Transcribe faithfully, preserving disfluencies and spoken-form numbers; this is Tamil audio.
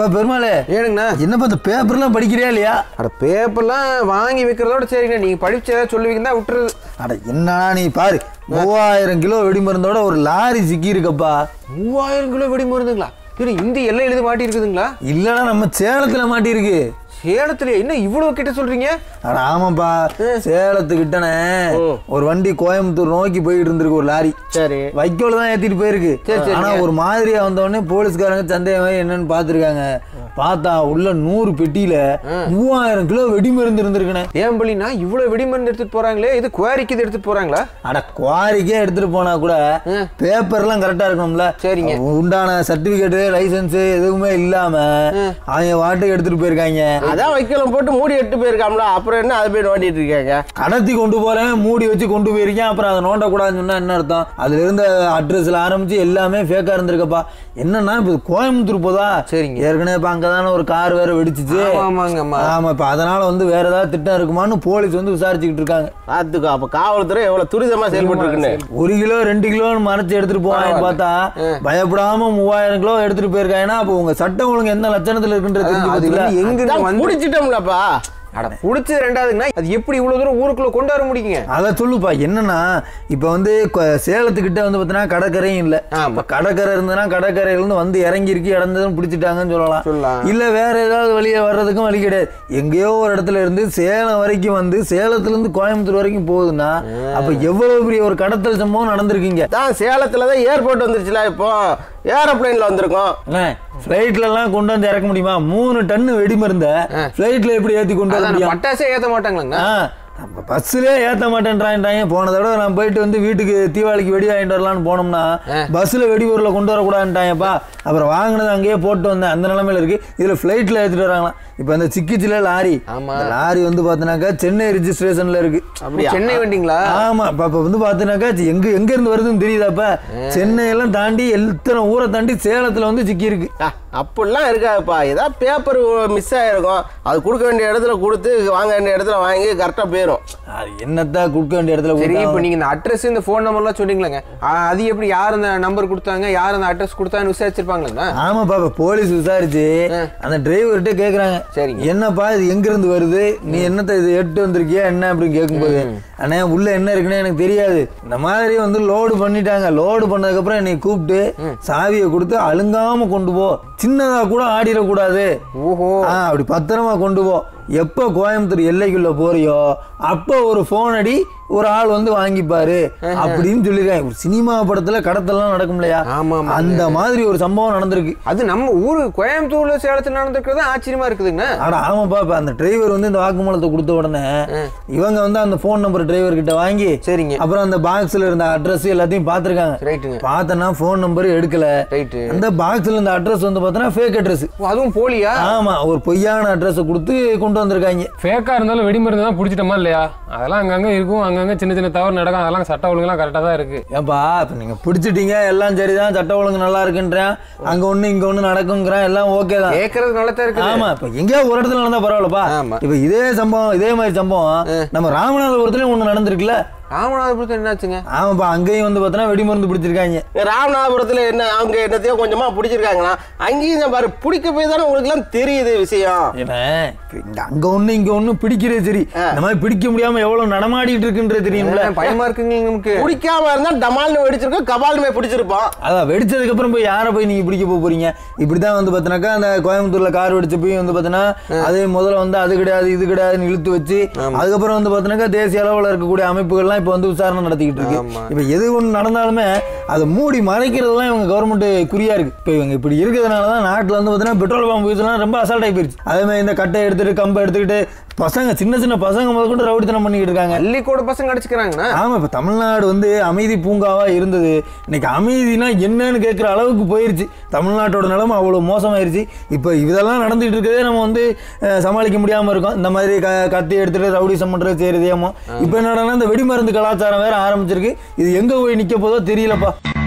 இப்போ பெருமாளே ஏனுங்கண்ணா என்னப்பா இந்த பேப்பர்லாம் படிக்கிறியா இல்லையா? அட பேப்பர்லாம் வாங்கி வைக்கிறதோட சரிங்கண்ணா, நீங்கள் படிச்ச சொல்லுவீங்க தான் விட்டுறது. அட என்னன்னா நீ பாரு, மூவாயிரம் கிலோ வெடிமருந்தோட ஒரு லாரி சிக்கி இருக்கப்பா. மூவாயிரம் கிலோ வெடி மருந்துங்களா? சரி, இந்த எல்லாம் எழுதி மாட்டி இருக்குதுங்களா? இல்லைன்னா நம்ம சேலத்துல மாட்டிருக்கு. சேலத்துல என்ன இவ்வளவு கிட்ட சொல்றீங்க? அட ஆமாப்பா, சேலத்துக்கிட்டனே ஒரு வண்டி கோயம்புத்தூர் நோக்கி போயிட்டு இருந்திருக்கு ஒரு லாரி. சரி, வைக்கோல தான் ஏத்திட்டு போயிருக்கு. ஆனா ஒரு மாதிரியா வந்தோடனே போலீஸ்காரங்க சந்தேகம் என்னன்னு பாத்துருக்காங்க. பார்த்தா உள்ள நூறு பெட்டியில மூவாயிரம் கிலோ வெடிமருந்து இருந்திருக்குண்ணே. ஏன் பள்ளினா இவ்வளவு வெடிமருந்து எடுத்துட்டு போறாங்களே, இது குவாரிக்கு இது எடுத்துட்டு போறாங்களா? அட குவாரிக்கே எடுத்துட்டு போனா கூட பேப்பர் எல்லாம் கரெக்டா இருக்கணும்ல. சரிங்க, உண்டான சர்டிபிகேட் லைசன்ஸ் எதுவுமே இல்லாம அவங்க வாட்டுக்கு எடுத்துட்டு போயிருக்காங்க. அதான் வைக்கோலம் போட்டு மூடி எடுத்து போயிருக்காங்களா, அப்புறம் என்ன அதை போய் நோண்டிட்டு இருக்காங்க. கடத்தி கொண்டு போறேன், மூடி வச்சு கொண்டு போயிருக்கேன், அப்புறம் அதை நோண்ட கூடாதுன்னு சொன்னா என்ன அர்த்தம்? அதுல இருந்த அட்ரஸ்ல ஆரம்பிச்சு எல்லாமே ஃபேக்கா இருந்திருக்கப்பா. என்னன்னா இப்ப கோயம்புத்தூர் போதா. சரிங்க, ஏற்கனவே இப்ப அங்கதானே ஒரு கார் வேற வெடிச்சிச்சு. ஆமா, இப்ப அதனால வந்து வேற ஏதாவது திட்டம் இருக்குமான்னு போலீஸ் வந்து விசாரிச்சுக்கிட்டு இருக்காங்க. அதுக்கு அப்ப காவல்துறை எவ்வளவு துரிதமா செயல்பட்டு இருக்குன்னு. ஒரு கிலோ ரெண்டு கிலோன்னு மறைச்சு எடுத்துட்டு போவாங்கன்னு பார்த்தா பயப்படாம மூவாயிரம் கிலோ எடுத்துட்டு போயிருக்காங்கன்னா அப்ப உங்க சட்டம் ஒழுங்கு எந்த லட்சணத்துல இருக்குன்றது எங்க முடிச்சிட்டோம்லப்பா. அட புடிச்சது ரெண்டாவதுன்னா அது எப்படி இவ்வளவு தூரம் ஊருக்குள்ள கொண்டு வர முடியுங்க? அதை சொல்லுப்பா. என்னன்னா இப்ப வந்து சேலத்துக்கிட்ட வந்து பாத்தீங்கன்னா கடற்கரையும் இல்ல. கடற்கரை இருந்ததுன்னா கடற்கரையில இருந்து வந்து இறங்கி இருக்கு இடந்ததும் பிடிச்சிட்டாங்கன்னு சொல்லலாம். இல்ல வேற ஏதாவது வழியை வர்றதுக்கும் வழி கிடையாது. எங்கேயோ ஒரு இடத்துல இருந்து சேலம் வரைக்கும் வந்து சேலத்துல இருந்து கோயம்புத்தூர் வரைக்கும் போகுதுன்னா அப்ப எவ்வளவு பெரிய ஒரு கடத்தல் சம்பவம் நடந்திருக்கீங்க. தான் சேலத்துலதான் ஏர்போர்ட் வந்துருச்சுல, இப்போ ஏரோப்ளைன்ல வந்திருக்கோம். பிளைட்ல எல்லாம் கொண்டு வந்து இறக்க முடியுமா? மூணு டன்னு வெடி மருந்த பிளைட்ல எப்படி ஏத்தி கொண்டு வர முடியும்? பட்டாசே ஏத்த மாட்டாங்களா? பஸ்லயே ஏத்த மாட்டேன்றாங்க. போன தடவை நான் போயிட்டு வந்து வீட்டுக்கு தீபாவளிக்கு வெடி வாங்கிட்டு வரலான்னு போனோம்னா பஸ்ல வெடி பொருளை கொண்டு வரக்கூடாதுட்டாங்கப்பா. அப்புறம் வாங்கினது அங்கேயே போட்டு வந்தேன். அந்த நிலைமையில இருக்கு. இதுல பிளைட்ல ஏத்திட்டு வராங்களாம். இப்ப அந்த சிக்கிச்சில லாரி லாரி வந்து பாத்தீங்கன்னாக்கா சென்னை ரிஜிஸ்ட்ரேஷன்ல இருக்கு. சென்னை வண்டிங்களா? ஆமா, இப்ப வந்து பாத்தீங்கன்னாக்கா எங்க எங்க இருந்து வருதுன்னு தெரியுதாப்பா. சென்னை எல்லாம் தாண்டி எத்தனை ஊரை தாண்டி சேலத்துல வந்து சிக்கி இருக்கு. அப்படிலாம் இருக்காதுப்பா. ஏதாவது பேப்பர் மிஸ் ஆயிருக்கும், அது கொடுக்க வேண்டிய இடத்துல கொடுத்து வாங்க வேண்டிய இடத்துல வாங்கி கரெக்டா போயிடும். என்னத்தான் கொடுக்க வேண்டிய இடத்துல. சரி, இப்போ நீங்க இந்த அட்ரஸ் இந்த போன் நம்பர்லாம் சொன்னீங்களேங்க, அது எப்படி யார் அந்த நம்பர் கொடுத்தாங்க, யார் அந்த அட்ரஸ் கொடுத்தாங்கன்னு விசாரிச்சிருப்பாங்களா? ஆமா பாப்பா, போலீஸ் விசாரிச்சு அந்த டிரைவர்கிட்ட கேக்குறாங்க, என்னப்பா இது எங்க இருந்து வருது, நீ என்னத்த இது எட்டு வந்திருக்கியா என்ன அப்படின்னு கேட்கும்போது, அண்ணா உள்ள என்ன இருக்குன்னு எனக்கு தெரியாது, இந்த மாதிரி வந்து லோடு பண்ணிட்டாங்க, லோடு பண்ணதுக்கு அப்புறம் என்னை கூப்பிட்டு சாவியை கொடுத்து அழுங்காம கொண்டு போ, சின்னதா கூட ஆடிடக்கூடாது, ஓஹோ அப்படி பத்திரமா கொண்டு போ, எப்போ கோயம்புத்தூர் எல்லைக்குள்ள போறியோ அப்போ ஒரு போன் அடி, ஒரு ஆள் வந்து வாங்கிப்பாரு அப்படின்னு சொல்லிருக்காங்க. சினிமா படத்துல கடத்தலாம் நடக்கும் இல்லையா, அந்த மாதிரி ஒரு சம்பவம் நடந்திருக்கு. அது நம்ம ஊரு கோயம்புத்தூர்ல சேலத்துல நடந்திருக்கிறது ஆச்சரியமா இருக்குதுங்க. ஆனா ஆமாப்பா, அந்த டிரைவர் வந்து இந்த வாக்குமூலத்தை கொடுத்த உடனே இவங்க வந்து அந்த போன் நம்பர் டிரைவர் கிட்ட வாங்கி, சரிங்க, அப்புறம் அந்த பாக்ஸ்ல இருந்த அட்ரஸ் எல்லாத்தையும் பாத்துருக்காங்க. பார்த்தனா போன் நம்பர் எடுக்கல, அந்த பாக்ஸ்ல இருந்த அட்ரஸ் வந்து பார்த்தனா ஃபேக் அட்ரஸ், அதுவும் போலியா. ஆமா, ஒரு பொய்யான அட்ரஸ் கொடுத்து கொண்டு வந்திருக்காங்க. ஃபேக்கா இருந்தாலும் வெடிமருந்து தான் பிடிச்சிட்டோமா இல்லையா, அதெல்லாம் அங்கங்க இருக்கும், அங்கங்க சின்ன சின்ன தவறு நடக்கும், அதெல்லாம் சட்ட ஒழுங்குலாம் கரெக்டா தான் இருக்கு. ஏப்பா இப்ப நீங்க பிடிச்சிட்டீங்க, எல்லாம் சரிதான், சட்ட ஒழுங்கு நல்லா இருக்குன்றேன், அங்க ஒண்ணு இங்க ஒண்ணு நடக்குங்கிறேன், எல்லாம் ஓகே தான், கேட்கறது நல்லா தான் இருக்கு. ஆமா, இப்ப எங்கேயா ஒரு இடத்துல நடந்தா பரவாயில்லப்பா. இப்ப இதே சம்பவம் இதே மாதிரி சம்பவம் நம்ம ராமநாதபுரத்துலயும் ஒண்ணு நடந்திருக்குல்ல. ராமநாதபுரத்துல என்னாச்சுங்க? ஆமாப்பா, அங்கேயும் வந்து பார்த்தா வெடிமருந்து பிடிச்சிருக்காங்க. ராமநாதபுரத்துல என்ன அவங்க என்னத்தையும் கொஞ்சமா பிடிச்சிருக்காங்களா, அங்கேயும் பாரு பிடிக்க போய் தானே உங்களுக்கு எல்லாம் தெரியுது விஷயம். ஏன்னா அங்க ஒண்ணு இங்க ஒண்ணு பிடிக்கிறது சரி, இந்த மாதிரி பிடிக்க முடியாம எவ்வளவு நடமாடிட்டு இருக்குன்றது தெரியும்ல, பயமா இருக்குங்க. நமக்கு பிடிக்காம இருந்தா டமால்னு வெடிச்சிருக்கோம், கபாலுமே பிடிச்சிருப்போம். அதான் வெடிச்சதுக்கு அப்புறம் போய் யாரை போய் நீங்க பிடிக்க போறீங்க? இப்படிதான் வந்து பாத்தீங்கன்னாக்கா அந்த கோயம்புத்தூர்ல கார் வெடிச்ச போய் வந்து பாத்தீங்கன்னா அதே முதல்ல வந்து அது கிடையாது இது கிடையாதுன்னு இழுத்து வச்சு, அதுக்கப்புறம் வந்து பாத்தீங்கன்னாக்கா தேசிய அளவுல இருக்கக்கூடிய அமைப்புகள்லாம் இப்ப வந்து விசாரணை நடத்திக்கிட்டு இருக்கு. இப்ப எது ஒண்ணு நடந்தாலுமே அதை மூடி மறைக்கிறதுலாம் இவங்க கவர்மெண்ட் குறியா இருக்கு. இப்ப இவங்க இப்படி இருக்கிறதுனாலதான் நாட்டுல வந்து பாத்தீங்கன்னா பெட்ரோல் பம்ப் யூஸ் எல்லாம் ரொம்ப அசால்ட் ஆகி போயிருச்சு. அதே மாதிரி இந்த கட்டை எடுத்துட்டு கம்பை எடுத்துக்கிட்டு பசங்க சின்ன சின்ன பசங்க முதல் கொண்டு ரவுடித்தனம் பண்ணிக்கிட்டு இருக்காங்க, அள்ளிக்கூட பசங்க அடிச்சுக்கிறாங்க. ஆமா, இப்ப தமிழ்நாடு வந்து அமைதி பூங்காவா இருந்தது, இன்னைக்கு அமைதினா என்னன்னு கேட்கிற அளவுக்கு போயிருச்சு. தமிழ்நாட்டோட நிலைமை அவ்வளவு மோசமாயிருச்சு. இப்ப இதெல்லாம் நடந்துட்டு இருக்கதே நம்ம வந்து சமாளிக்க முடியாம இருக்கோம். இந்த மாதிரி கத்தி எடுத்துட்டு ரவுடிசம் பண்றது செய்யறதேமோ. இப்ப என்னடா இந்த வெடிமருந்து கலாச்சாரம் வேற ஆரம்பிச்சிருக்கு. இது எங்க போய் நிக்க போதோ தெரியலப்பா.